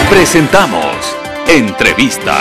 Presentamos Entrevista.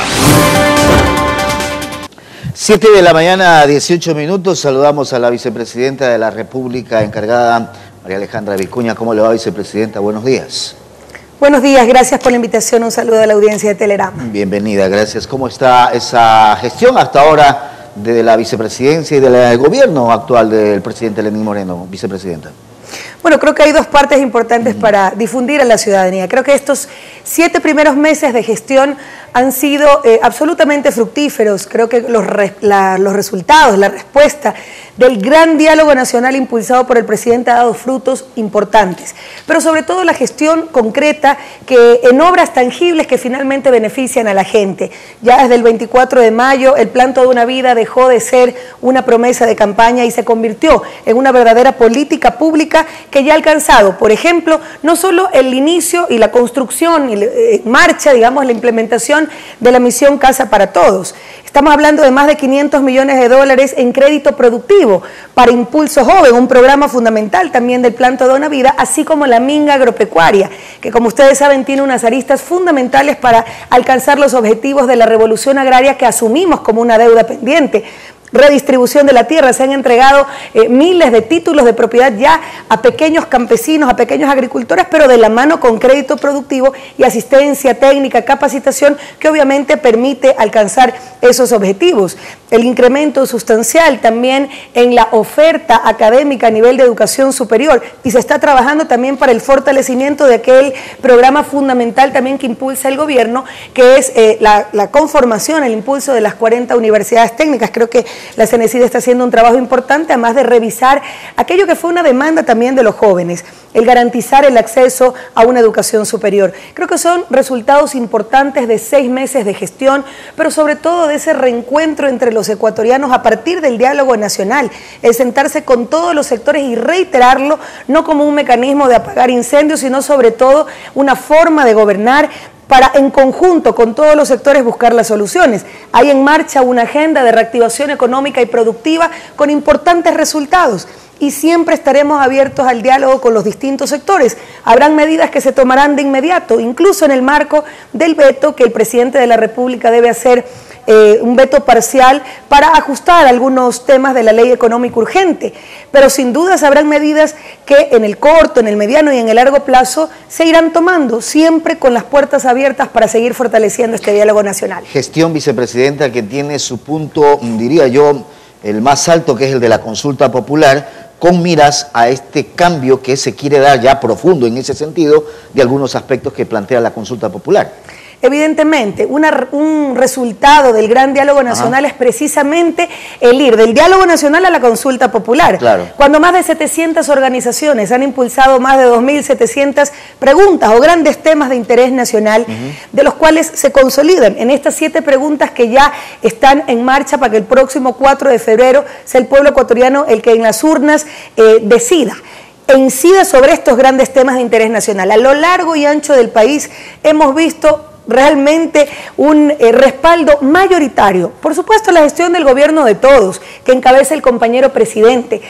7 de la mañana, 18 minutos. Saludamos a la vicepresidenta de la República encargada, María Alejandra Vicuña. ¿Cómo le va, vicepresidenta? Buenos días. Buenos días, gracias por la invitación. Un saludo a la audiencia de Telerama. Bienvenida, gracias. ¿Cómo está esa gestión hasta ahora de la vicepresidencia y del gobierno actual del presidente Lenín Moreno, vicepresidenta? Bueno, creo que hay dos partes importantes para difundir a la ciudadanía. Creo que estos 7 primeros meses de gestión han sido absolutamente fructíferos. Creo que los resultados, la respuesta del gran diálogo nacional impulsado por el presidente ha dado frutos importantes. Pero sobre todo la gestión concreta que en obras tangibles que finalmente benefician a la gente. Ya desde el 24 de mayo el plan Toda una Vida dejó de ser una promesa de campaña y se convirtió en una verdadera política pública que ya ha alcanzado, por ejemplo, no solo el inicio y la construcción y marcha, digamos, la implementación de la misión Casa para Todos. Estamos hablando de más de 500 millones de dólares en crédito productivo para Impulso Joven, un programa fundamental también del plan Toda una Vida, así como la minga agropecuaria, que como ustedes saben tiene unas aristas fundamentales para alcanzar los objetivos de la revolución agraria que asumimos como una deuda pendiente. Redistribución de la tierra, se han entregado miles de títulos de propiedad ya a pequeños campesinos, a pequeños agricultores, pero de la mano con crédito productivo y asistencia técnica, capacitación, que obviamente permite alcanzar esos objetivos. El incremento sustancial también en la oferta académica a nivel de educación superior, y se está trabajando también para el fortalecimiento de aquel programa fundamental también que impulsa el gobierno, que es la conformación, el impulso de las 40 universidades técnicas. Creo que la CENESID está haciendo un trabajo importante, además de revisar aquello que fue una demanda también de los jóvenes, el garantizar el acceso a una educación superior. Creo que son resultados importantes de 6 meses de gestión, pero sobre todo de ese reencuentro entre los ecuatorianos a partir del diálogo nacional, el sentarse con todos los sectores y reiterarlo, no como un mecanismo de apagar incendios, sino sobre todo una forma de gobernar para en conjunto con todos los sectores buscar las soluciones. Hay en marcha una agenda de reactivación económica y productiva con importantes resultados y siempre estaremos abiertos al diálogo con los distintos sectores. Habrán medidas que se tomarán de inmediato, incluso en el marco del veto que el presidente de la República debe hacer, un veto parcial para ajustar algunos temas de la ley económica urgente, pero sin dudas habrán medidas que en el corto, en el mediano y en el largo plazo se irán tomando, siempre con las puertas abiertas para seguir fortaleciendo este diálogo nacional. Gestión, vicepresidenta, que tiene su punto, diría yo, el más alto, que es el de la consulta popular, con miras a este cambio que se quiere dar ya profundo en ese sentido de algunos aspectos que plantea la consulta popular. Evidentemente, un resultado del gran diálogo nacional es precisamente el ir del diálogo nacional a la consulta popular. Claro. Cuando más de 700 organizaciones han impulsado más de 2.700 preguntas o grandes temas de interés nacional, de los cuales se consolidan en estas 7 preguntas que ya están en marcha para que el próximo 4 de febrero sea el pueblo ecuatoriano el que en las urnas decida e incida sobre estos grandes temas de interés nacional. A lo largo y ancho del país hemos visto realmente un respaldo mayoritario. Por supuesto, la gestión del gobierno de todos, que encabeza el compañero presidente,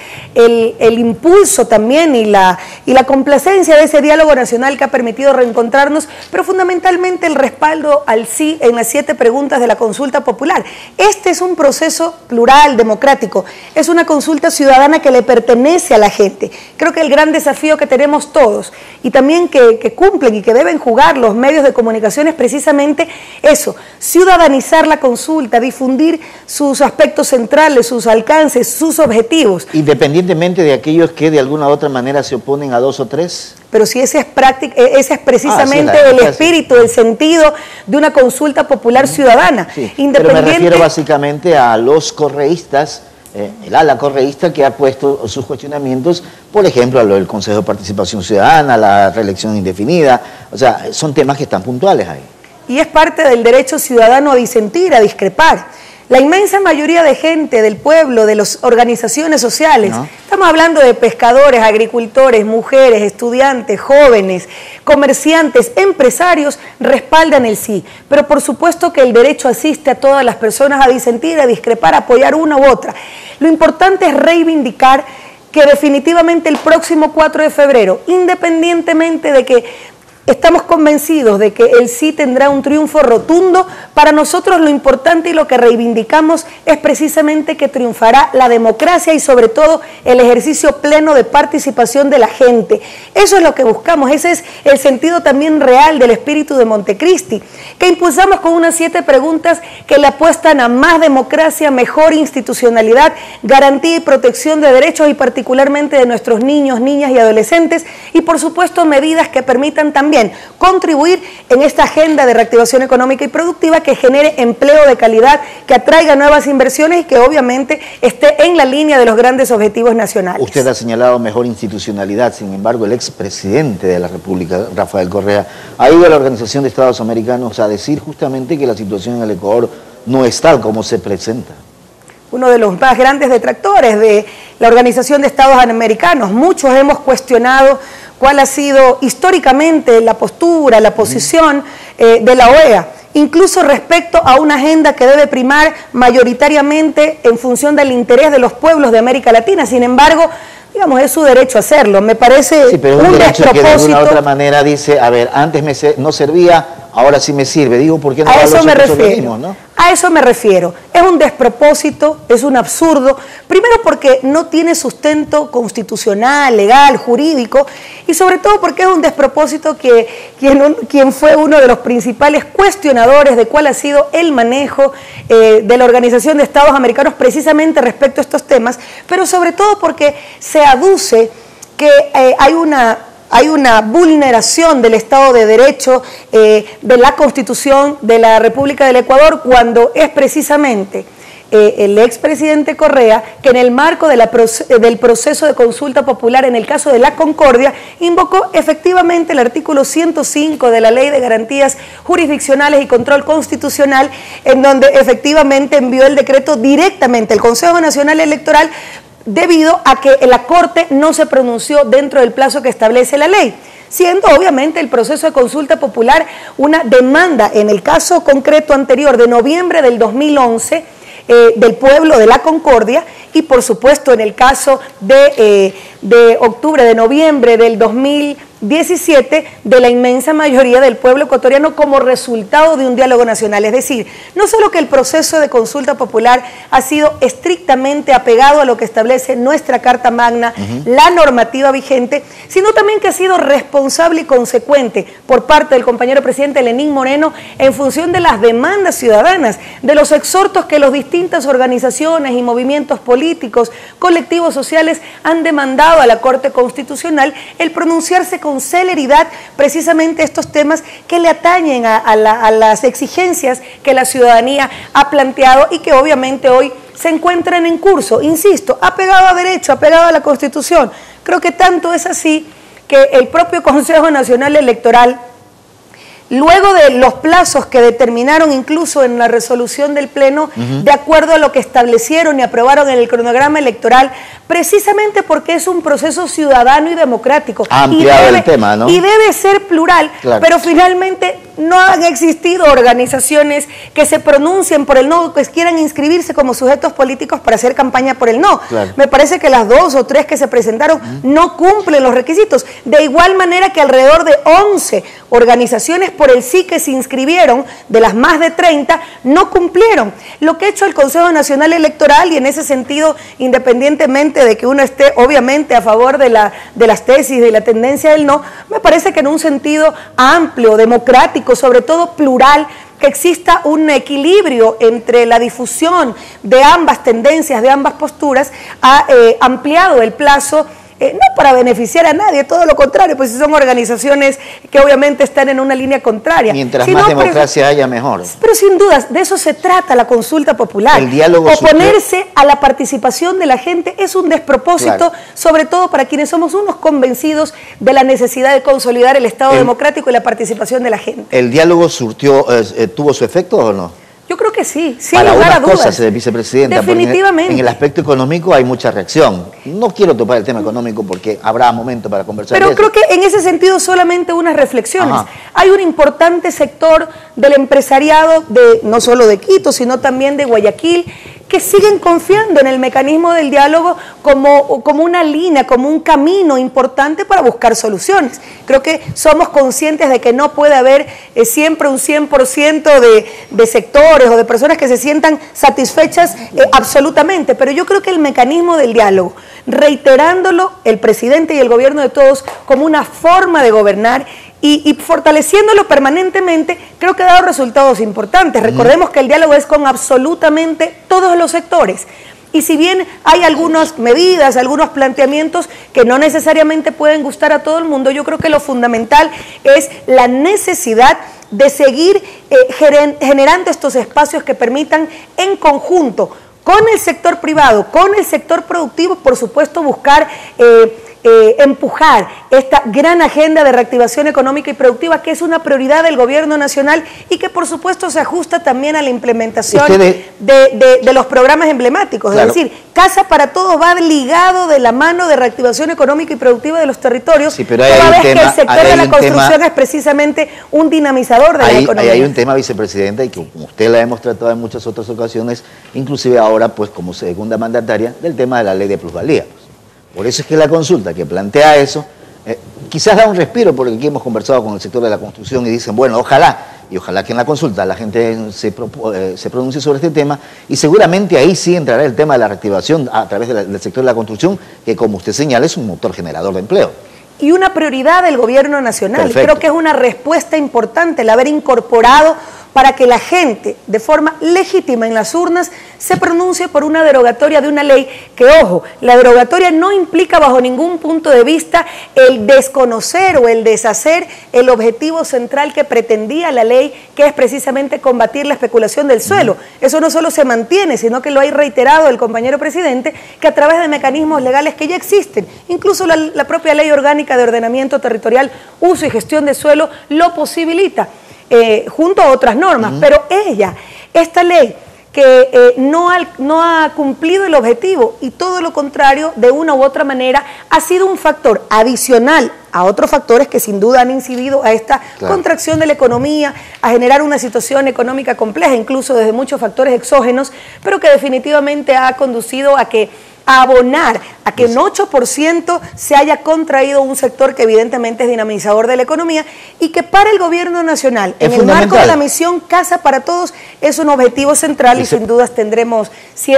el impulso también y la complacencia de ese diálogo nacional que ha permitido reencontrarnos, pero fundamentalmente el respaldo al sí en las 7 preguntas de la consulta popular. Este es un proceso plural, democrático, es una consulta ciudadana que le pertenece a la gente. Creo que el gran desafío que tenemos todos, y también que cumplen y que deben jugar los medios de comunicación, es precisamente eso, ciudadanizar la consulta, difundir sus aspectos centrales, sus alcances, sus objetivos. Independientemente de aquellos que de alguna u otra manera se oponen a 2 o 3. Pero si ese es precisamente el espíritu, el sentido de una consulta popular ciudadana. Sí, pero me refiero básicamente a los correístas, el ala correísta que ha puesto sus cuestionamientos, por ejemplo, a lo del Consejo de Participación Ciudadana, la reelección indefinida. O sea, son temas que están puntuales ahí. Y es parte del derecho ciudadano a disentir, a discrepar. La inmensa mayoría de gente, del pueblo, de las organizaciones sociales, estamos hablando de pescadores, agricultores, mujeres, estudiantes, jóvenes, comerciantes, empresarios, respaldan el sí. Pero por supuesto que el derecho asiste a todas las personas a disentir, a discrepar, a apoyar una u otra. Lo importante es reivindicar que definitivamente el próximo 4 de febrero, independientemente de que Estamos convencidos de que el sí tendrá un triunfo rotundo. Para nosotros lo importante y lo que reivindicamos es precisamente que triunfará la democracia y sobre todo el ejercicio pleno de participación de la gente. Eso es lo que buscamos, ese es el sentido también real del espíritu de Montecristi, que impulsamos con unas 7 preguntas que le apuestan a más democracia, mejor institucionalidad, garantía y protección de derechos y particularmente de nuestros niños, niñas y adolescentes, y por supuesto medidas que permitan también contribuir en esta agenda de reactivación económica y productiva que genere empleo de calidad, que atraiga nuevas inversiones y que obviamente esté en la línea de los grandes objetivos nacionales. Usted ha señalado mejor institucionalidad, sin embargo el expresidente de la República, Rafael Correa, ha ido a la Organización de Estados Americanos a decir justamente que la situación en el Ecuador no es tal como se presenta. Uno de los más grandes detractores de la Organización de Estados Americanos. Muchos hemos cuestionado cuál ha sido históricamente la postura, la posición de la OEA, incluso respecto a una agenda que debe primar mayoritariamente en función del interés de los pueblos de América Latina. Sin embargo, digamos, es su derecho a hacerlo. Me parece un despropósito. Que de alguna otra manera dice, a ver, antes no servía, ahora sí me sirve. Digo, ¿por qué no a eso me refiero? Organismos, ¿no? A eso me refiero. Es un despropósito, es un absurdo. Primero porque no tiene sustento constitucional, legal, jurídico, y sobre todo porque es un despropósito que quien fue uno de los principales cuestionadores de cuál ha sido el manejo de la Organización de Estados Americanos precisamente respecto a estos temas, pero sobre todo porque se aduce que hay una vulneración del Estado de Derecho, de la Constitución de la República del Ecuador, cuando es precisamente el expresidente Correa que en el marco del proceso de consulta popular en el caso de la Concordia invocó efectivamente el artículo 105 de la Ley de Garantías Jurisdiccionales y Control Constitucional, en donde efectivamente envió el decreto directamente al Consejo Nacional Electoral debido a que la Corte no se pronunció dentro del plazo que establece la ley, siendo obviamente el proceso de consulta popular una demanda, en el caso concreto anterior de noviembre del 2011, del pueblo de la Concordia, y por supuesto en el caso de noviembre del 2017 de la inmensa mayoría del pueblo ecuatoriano como resultado de un diálogo nacional. Es decir, no solo que el proceso de consulta popular ha sido estrictamente apegado a lo que establece nuestra Carta Magna, la normativa vigente, sino también que ha sido responsable y consecuente por parte del compañero presidente Lenín Moreno en función de las demandas ciudadanas, de los exhortos que las distintas organizaciones y movimientos políticos, colectivos sociales han demandado a la Corte Constitucional el pronunciarse con celeridad precisamente estos temas que le atañen a las exigencias que la ciudadanía ha planteado y que obviamente hoy se encuentran en curso, insisto, apegado a derecho, apegado a la Constitución. Creo que tanto es así que el propio Consejo Nacional Electoral, luego de los plazos que determinaron incluso en la resolución del Pleno, de acuerdo a lo que establecieron y aprobaron en el cronograma electoral, precisamente porque es un proceso ciudadano y democrático. Ha ampliado el tema, ¿no? Y debe ser plural, claro. Pero finalmente no han existido organizaciones que se pronuncien por el no, que quieran inscribirse como sujetos políticos para hacer campaña por el no. Claro. Me parece que las 2 o 3 que se presentaron no cumplen los requisitos. De igual manera que alrededor de 11 organizaciones por el sí que se inscribieron, de las más de 30, no cumplieron. Lo que ha hecho el Consejo Nacional Electoral, y en ese sentido, independientemente de que uno esté obviamente a favor de las tesis, de la tendencia del no, me parece que en un sentido amplio, democrático, sobre todo plural, que exista un equilibrio entre la difusión de ambas tendencias, de ambas posturas, ha ampliado el plazo, no para beneficiar a nadie, todo lo contrario, pues son organizaciones que obviamente están en una línea contraria. Mientras más democracia haya, mejor. Pero sin dudas, de eso se trata la consulta popular. El diálogo oponerse a la participación de la gente es un despropósito, claro, sobre todo para quienes somos unos convencidos de la necesidad de consolidar el Estado democrático y la participación de la gente. ¿El diálogo tuvo su efecto o no? Yo creo que sí, sin para lugar a dudas. Cosas, vicepresidenta, definitivamente. En el aspecto económico hay mucha reacción. No quiero topar el tema económico porque habrá momento para conversar. Pero creo que en ese sentido solamente unas reflexiones. Ajá. Hay un importante sector del empresariado, no solo de Quito, sino también de Guayaquil, que siguen confiando en el mecanismo del diálogo como una línea, como un camino importante para buscar soluciones. Creo que somos conscientes de que no puede haber siempre un 100% de sectores o de personas que se sientan satisfechas absolutamente, pero yo creo que el mecanismo del diálogo, reiterándolo el presidente y el gobierno de todos como una forma de gobernar y fortaleciéndolo permanentemente, creo que ha dado resultados importantes. Recordemos que el diálogo es con absolutamente todos los sectores. Y si bien hay algunas medidas, algunos planteamientos que no necesariamente pueden gustar a todo el mundo, yo creo que lo fundamental es la necesidad de seguir generando estos espacios que permitan en conjunto con el sector privado, con el sector productivo, por supuesto buscar empujar esta gran agenda de reactivación económica y productiva, que es una prioridad del gobierno nacional y que por supuesto se ajusta también a la implementación de los programas emblemáticos. Claro. Es decir, Casa para Todos va ligado de la mano de reactivación económica y productiva de los territorios, sí, pero toda vez que el sector de la construcción es precisamente un dinamizador de la economía. Hay un tema, vicepresidenta, y que como usted la hemos tratado en muchas otras ocasiones, inclusive ahora pues como segunda mandataria, del tema de la ley de plusvalía. Por eso es que la consulta que plantea eso, quizás da un respiro, porque aquí hemos conversado con el sector de la construcción y dicen, bueno, ojalá que en la consulta la gente se pronuncie sobre este tema, y seguramente ahí sí entrará el tema de la reactivación a través del sector de la construcción, que como usted señala es un motor generador de empleo. Y una prioridad del gobierno nacional. Perfecto. Creo que es una respuesta importante el haber incorporado para que la gente, de forma legítima en las urnas, se pronuncie por una derogatoria de una ley que, ojo, la derogatoria no implica bajo ningún punto de vista el desconocer o el deshacer el objetivo central que pretendía la ley, que es precisamente combatir la especulación del suelo. Eso no solo se mantiene, sino que lo ha reiterado el compañero presidente, que a través de mecanismos legales que ya existen, incluso la propia Ley Orgánica de Ordenamiento Territorial, Uso y Gestión de Suelo, lo posibilita. Junto a otras normas, pero esta ley que no ha cumplido el objetivo y todo lo contrario, de una u otra manera, ha sido un factor adicional a otros factores que sin duda han incidido a esta contracción de la economía, a generar una situación económica compleja, incluso desde muchos factores exógenos, pero que definitivamente ha conducido a abonar a que en 8% se haya contraído un sector que evidentemente es dinamizador de la economía y que para el gobierno nacional, en el marco de la misión Casa para Todos, es un objetivo central y sin dudas lo tendremos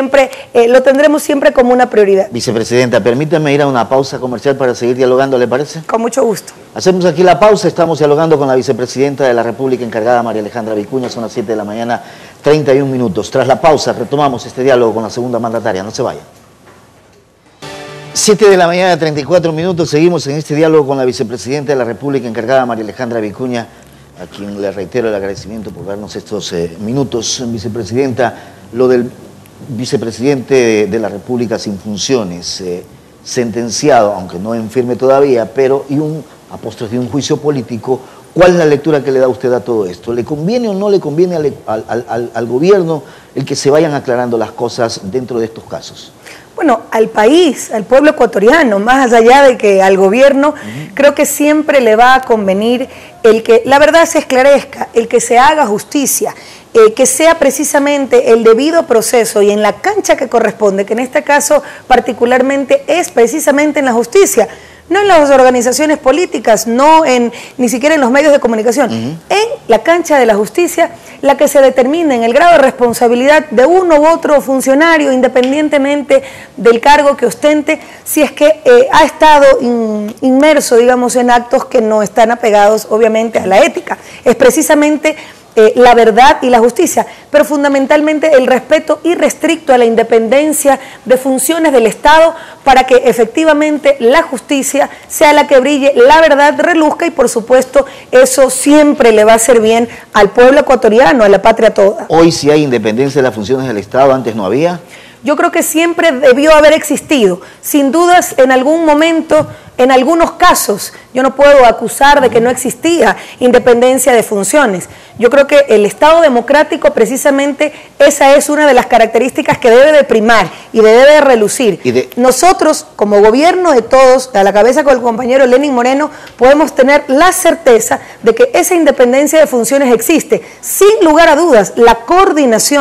siempre como una prioridad. Vicepresidenta, permítame ir a una pausa comercial para seguir dialogando, ¿le parece? Con mucho gusto. Hacemos aquí la pausa, estamos dialogando con la vicepresidenta de la República encargada, María Alejandra Vicuña, son las 7 de la mañana, 31 minutos. Tras la pausa retomamos este diálogo con la segunda mandataria, no se vayan. 7 de la mañana, 34 minutos, seguimos en este diálogo con la vicepresidenta de la República encargada, María Alejandra Vicuña, a quien le reitero el agradecimiento por darnos estos minutos. Vicepresidenta, lo del vicepresidente de la República sin funciones, sentenciado, aunque no en firme todavía, pero y un apóstrofe de un juicio político, ¿cuál es la lectura que le da usted a todo esto? ¿Le conviene o no le conviene al gobierno el que se vayan aclarando las cosas dentro de estos casos? Bueno, al país, al pueblo ecuatoriano, más allá de que al gobierno, creo que siempre le va a convenir el que la verdad se esclarezca, el que se haga justicia, que sea precisamente el debido proceso y en la cancha que corresponde, que en este caso particularmente es precisamente en la justicia, no en las organizaciones políticas, ni siquiera en los medios de comunicación, en la cancha de la justicia, la que se determine en el grado de responsabilidad de uno u otro funcionario, independientemente del cargo que ostente, si es que ha estado inmerso, digamos, en actos que no están apegados, obviamente, a la ética. Es precisamente la verdad y la justicia, pero fundamentalmente el respeto irrestricto a la independencia de funciones del Estado para que efectivamente la justicia sea la que brille, la verdad reluzca y por supuesto eso siempre le va a hacer bien al pueblo ecuatoriano, a la patria toda. Hoy sí hay independencia de las funciones del Estado, antes no había. Yo creo que siempre debió haber existido, sin dudas en algún momento, en algunos casos, yo no puedo acusar de que no existía independencia de funciones. Yo creo que el Estado democrático precisamente esa es una de las características que debe de primar y debe de relucir. Nosotros, como gobierno de todos, a la cabeza con el compañero Lenín Moreno, podemos tener la certeza de que esa independencia de funciones existe. Sin lugar a dudas, la coordinación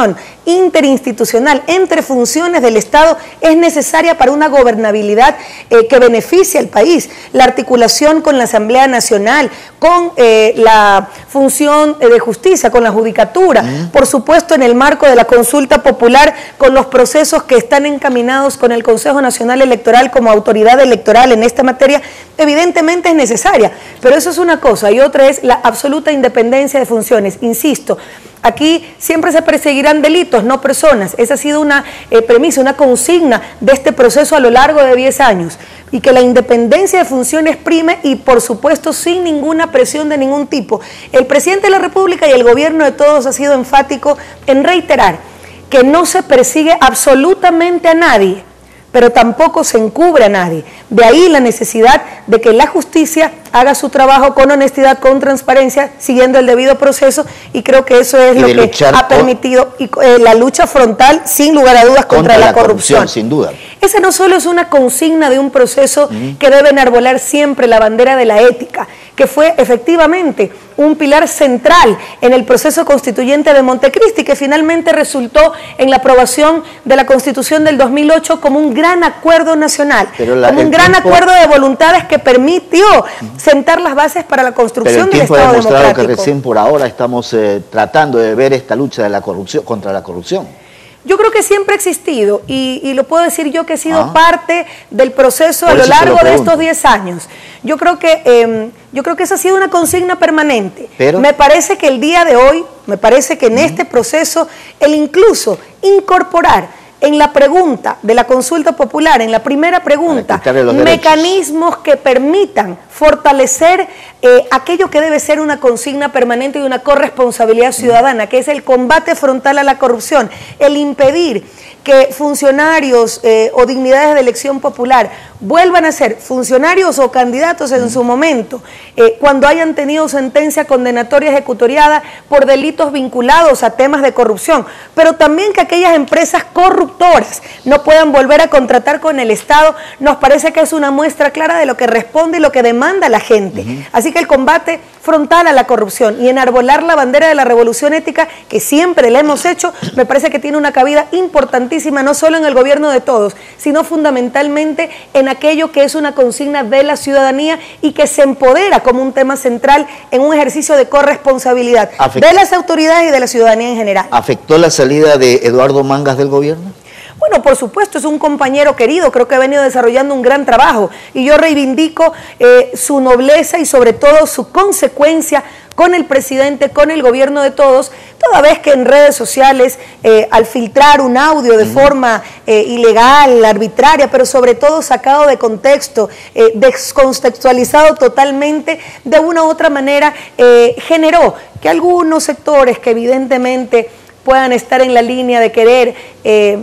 interinstitucional entre funciones del Estado es necesaria para una gobernabilidad que beneficie al país. La articulación con la Asamblea Nacional, con la función de justicia, con la judicatura, por supuesto en el marco de la consulta popular, con los procesos que están encaminados con el Consejo Nacional Electoral como autoridad electoral en esta materia, evidentemente es necesaria, pero eso es una cosa, y otra es la absoluta independencia de funciones. Insisto, aquí siempre se perseguirán delitos, no personas. Esa ha sido una premisa, una consigna de este proceso a lo largo de 10 años. Y que la independencia de funciones prime y, por supuesto, sin ninguna presión de ningún tipo. El presidente de la República y el gobierno de todos ha sido enfático en reiterar que no se persigue absolutamente a nadie, pero tampoco se encubre a nadie. De ahí la necesidad de que la justicia haga su trabajo con honestidad, con transparencia, siguiendo el debido proceso, y creo que eso es lo que ha permitido la lucha frontal, sin lugar a dudas, contra la corrupción. Sin duda. Esa no solo es una consigna de un proceso que debe enarbolar siempre la bandera de la ética, que fue efectivamente un pilar central en el proceso constituyente de Montecristi, que finalmente resultó en la aprobación de la Constitución del 2008 como un gran acuerdo nacional, como un gran acuerdo de voluntades que permitió sentar las bases para la construcción del Estado democrático. Pero el tiempo ha demostrado que recién por ahora estamos tratando de ver esta lucha de la corrupción, contra la corrupción. Yo creo que siempre ha existido, y lo puedo decir yo que he sido parte del proceso a lo largo de estos 10 años. Yo creo que esa ha sido una consigna permanente. Pero me parece que el día de hoy, me parece que en este proceso, el incluso incorporar en la pregunta de la consulta popular, en la primera pregunta, mecanismos que permitan fortalecer aquello que debe ser una consigna permanente y una corresponsabilidad ciudadana, que es el combate frontal a la corrupción, el impedir que funcionarios o dignidades de elección popular vuelvan a ser funcionarios o candidatos en su momento, cuando hayan tenido sentencia condenatoria ejecutoriada por delitos vinculados a temas de corrupción, pero también que aquellas empresas corruptoras no puedan volver a contratar con el Estado, nos parece que es una muestra clara de lo que responde y lo que demanda la gente. Así que el combate frontal a la corrupción y enarbolar la bandera de la revolución ética, que siempre la hemos hecho, me parece que tiene una cabida importantísima, no solo en el gobierno de todos, sino fundamentalmente en aquello que es una consigna de la ciudadanía y que se empodera como un tema central en un ejercicio de corresponsabilidad de las autoridades y de la ciudadanía en general. ¿Afectó la salida de Eduardo Mangas del gobierno? Bueno, por supuesto, es un compañero querido, creo que ha venido desarrollando un gran trabajo y yo reivindico su nobleza y sobre todo su consecuencia con el presidente, con el gobierno de todos, toda vez que en redes sociales, al filtrar un audio de forma ilegal, arbitraria, pero sobre todo sacado de contexto, descontextualizado totalmente, de una u otra manera, generó que algunos sectores que evidentemente puedan estar en la línea de querer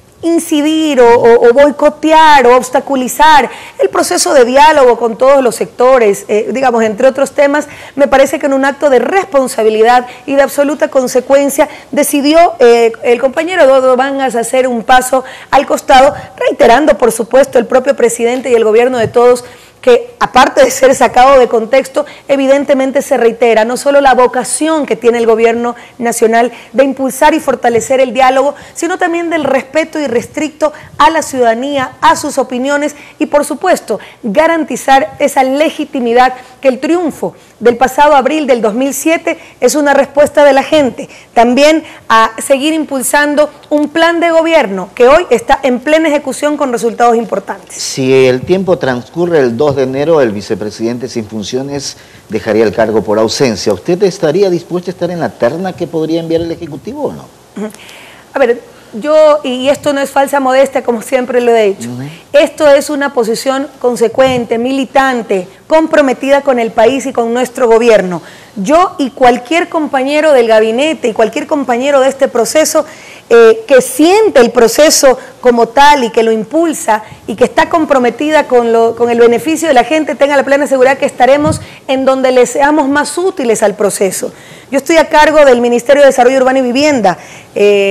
incidir o boicotear o obstaculizar el proceso de diálogo con todos los sectores, digamos, entre otros temas, me parece que en un acto de responsabilidad y de absoluta consecuencia decidió el compañero Eduardo Mangas hacer un paso al costado, reiterando, por supuesto, el propio presidente y el gobierno de todos, que aparte de ser sacado de contexto, evidentemente se reitera no solo la vocación que tiene el gobierno nacional de impulsar y fortalecer el diálogo, sino también del respeto irrestricto a la ciudadanía, a sus opiniones y, por supuesto, garantizar esa legitimidad que el triunfo del pasado abril del 2007 es una respuesta de la gente. También a seguir impulsando un plan de gobierno que hoy está en plena ejecución con resultados importantes. Si el tiempo transcurre, el 2 de enero el vicepresidente sin funciones dejaría el cargo por ausencia. ¿Usted estaría dispuesto a estar en la terna que podría enviar el Ejecutivo o no? A ver, yo, y esto no es falsa modestia, como siempre lo he dicho, esto es una posición consecuente, militante, comprometida con el país y con nuestro gobierno. Yo y cualquier compañero del gabinete y cualquier compañero de este proceso que siente el proceso como tal y que lo impulsa y que está comprometida con el beneficio de la gente, tenga la plena seguridad que estaremos en donde le seamos más útiles al proceso. Yo estoy a cargo del Ministerio de Desarrollo Urbano y Vivienda, que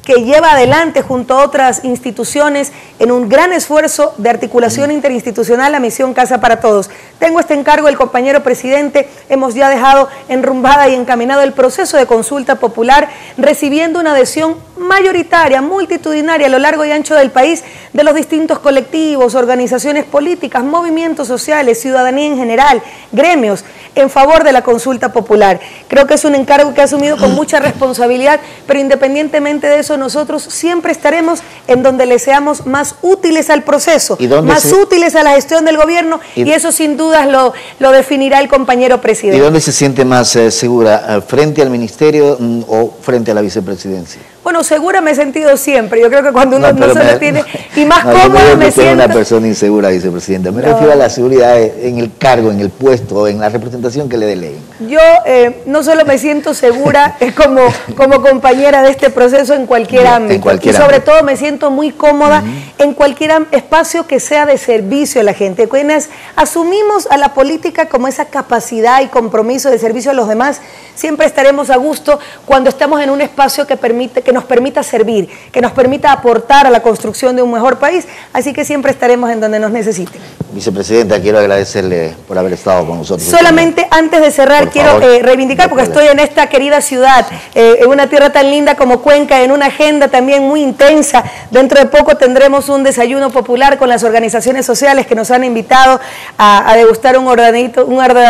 que lleva adelante junto a otras instituciones en un gran esfuerzo de articulación interinstitucional la misión Casa para Todos. Tengo este encargo del compañero presidente, hemos ya dejado enrumbada y encaminado el proceso de consulta popular, recibiendo una adhesión mayoritaria, multitudinaria a lo largo y ancho del país de los distintos colectivos, organizaciones políticas, movimientos sociales, ciudadanía en general, gremios, en favor de la consulta popular. Creo que es un encargo que ha asumido con mucha responsabilidad, pero independientemente de eso, nosotros siempre estaremos en donde le seamos más útiles al proceso, más útiles a la gestión del gobierno, y eso sin dudas lo definirá el compañero presidente. ¿Y dónde se siente más segura? ¿Frente al ministerio o frente a la vicepresidencia? Bueno, segura me he sentido siempre. Yo creo que cuando uno no se lo tiene, y más cómoda me siento. Una persona insegura, vicepresidenta. Me refiero a la seguridad en el cargo, en el puesto, en la representación que le deleguen. Yo no solo me siento segura como compañera de este proceso en cualquier ámbito. Y sobre todo me siento muy cómoda en cualquier espacio que sea de servicio a la gente. Quienes asumimos a la política como esa capacidad y compromiso de servicio a los demás, siempre estaremos a gusto cuando estamos en un espacio que nos permita servir, que nos permita aportar a la construcción de un mejor país, así que siempre estaremos en donde nos necesiten. Vicepresidenta, quiero agradecerle por haber estado con nosotros. Solamente antes de cerrar, quiero reivindicar, porque estoy en esta querida ciudad, en una tierra tan linda como Cuenca, en una agenda también muy intensa. Dentro de poco tendremos un desayuno popular con las organizaciones sociales que nos han invitado a degustar un hornadito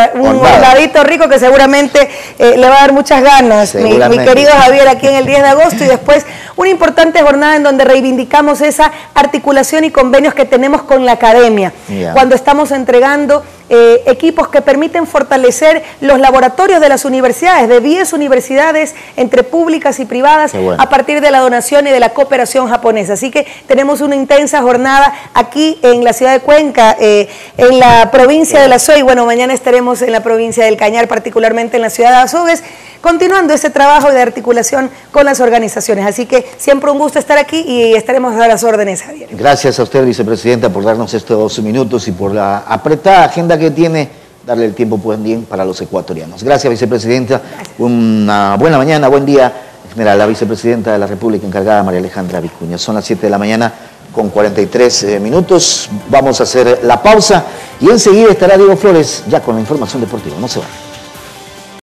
rico que seguramente le va a dar muchas ganas, mi querido Javier, aquí en el 10 de agosto, y después una importante jornada en donde reivindicamos esa articulación y convenios que tenemos con la academia, cuando estamos entregando equipos que permiten fortalecer los laboratorios de las universidades, de 10 universidades entre públicas y privadas, a partir de la donación y de la cooperación japonesa. Así que tenemos una intensa jornada aquí en la ciudad de Cuenca, en la provincia de La Soy. Bueno, mañana estaremos en la provincia del Cañar, particularmente en la ciudad de Azogues, continuando ese trabajo de articulación con las organizaciones. Así que siempre un gusto estar aquí y estaremos a las órdenes, Javier. Gracias a usted, vicepresidenta, por darnos estos minutos y por la apretada agenda que tiene, darle el tiempo bien para los ecuatorianos. Gracias, vicepresidenta. Gracias. Una buena mañana, buen día. En general, la vicepresidenta de la República encargada, María Alejandra Vicuña. Son las 7 de la mañana con 43 minutos. Vamos a hacer la pausa y enseguida estará Diego Flores ya con la información deportiva. No se vayan.